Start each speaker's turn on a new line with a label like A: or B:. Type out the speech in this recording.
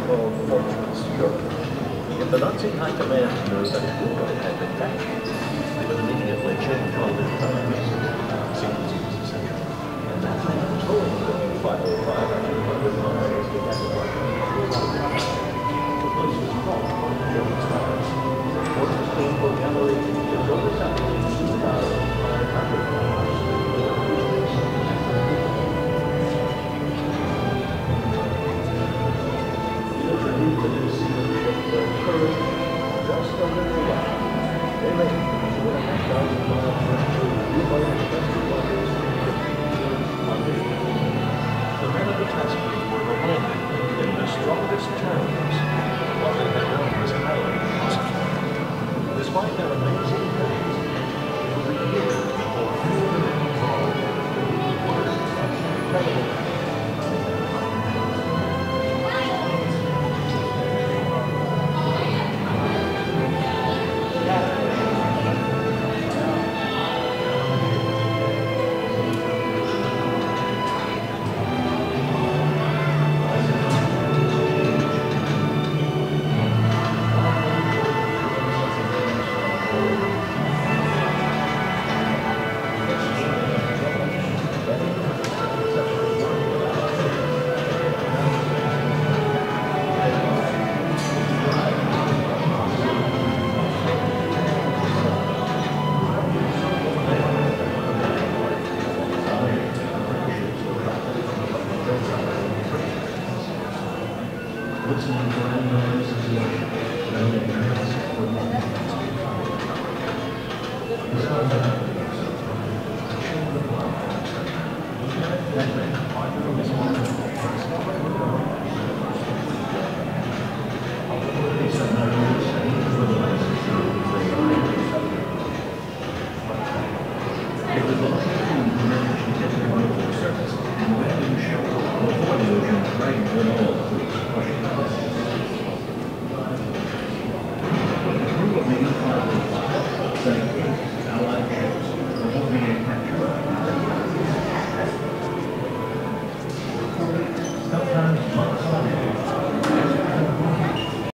A: called Fortress Europe. If the Nazi high command knew that Europe had been captured, they would immediately change all their plans. Secrecy was essential. And that meant towing the U-505 at 200 miles to get the right. The place was called German Stars. The Fortress Painful Gallery was over 2,500 miles. Just over the line. They made 2,500 miles through U-505 waters. The men of the task force were reminded in the strongest terms what they had done was highly impossible. Despite their amazing efforts, it would be years before any of them involved were incredible. Right,